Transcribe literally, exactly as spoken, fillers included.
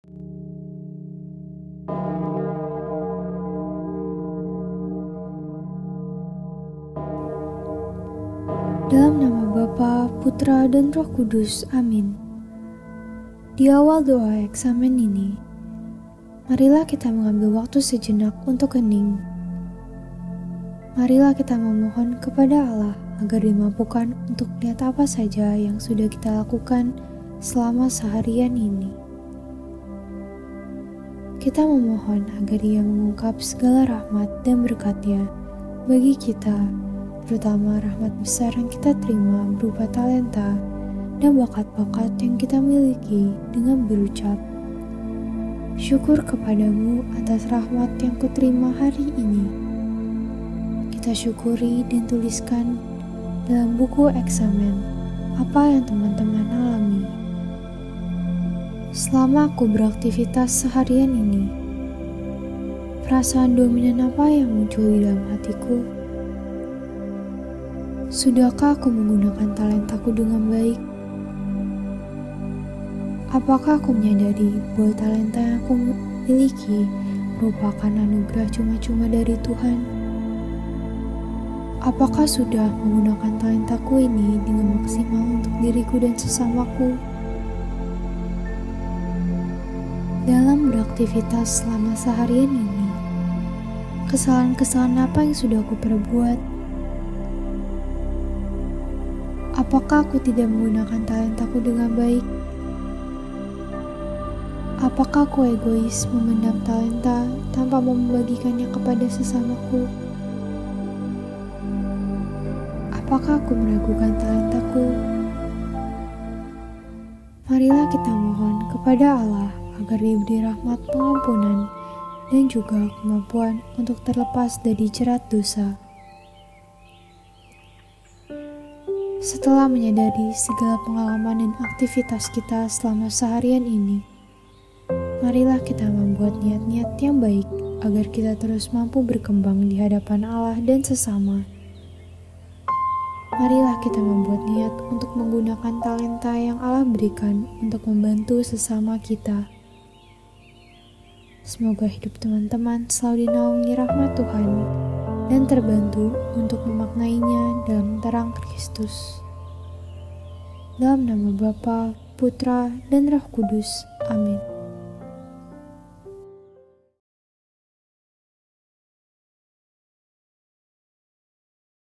Dalam nama Bapa, Putra, dan Roh Kudus. Amin. Di awal doa eksamen ini, marilah kita mengambil waktu sejenak untuk hening. Marilah kita memohon kepada Allah agar dimampukan untuk melihat apa saja yang sudah kita lakukan selama seharian ini. Kita memohon agar Ia mengungkap segala rahmat dan berkat-Nya bagi kita, terutama rahmat besar yang kita terima berupa talenta dan bakat-bakat yang kita miliki, dengan berucap, syukur kepadamu atas rahmat yang kuterima hari ini. Kita syukuri dan tuliskan dalam buku eksamen apa yang teman-teman alami. Selama aku beraktivitas seharian ini, perasaan dominan apa yang muncul di dalam hatiku? Sudahkah aku menggunakan talentaku dengan baik? Apakah aku menyadari bahwa talenta yang aku miliki merupakan anugerah cuma-cuma dari Tuhan? Apakah sudah menggunakan talentaku ini dengan maksimal untuk diriku dan sesamaku? Dalam beraktivitas selama seharian ini, kesalahan-kesalahan apa yang sudah aku perbuat? Apakah aku tidak menggunakan talentaku dengan baik? Apakah aku egois memendam talenta tanpa membagikannya kepada sesamaku? Apakah aku meragukan talentaku? Marilah kita mohon kepada Allah agar diberi rahmat pengampunan dan juga kemampuan untuk terlepas dari jerat dosa. Setelah menyadari segala pengalaman dan aktivitas kita selama seharian ini, marilah kita membuat niat-niat yang baik agar kita terus mampu berkembang di hadapan Allah dan sesama. Marilah kita membuat niat untuk menggunakan talenta yang Allah berikan untuk membantu sesama kita. Semoga hidup teman-teman selalu dinaungi rahmat Tuhan dan terbantu untuk memaknainya dalam terang Kristus. Dalam nama Bapa, Putra, dan Roh Kudus. Amin.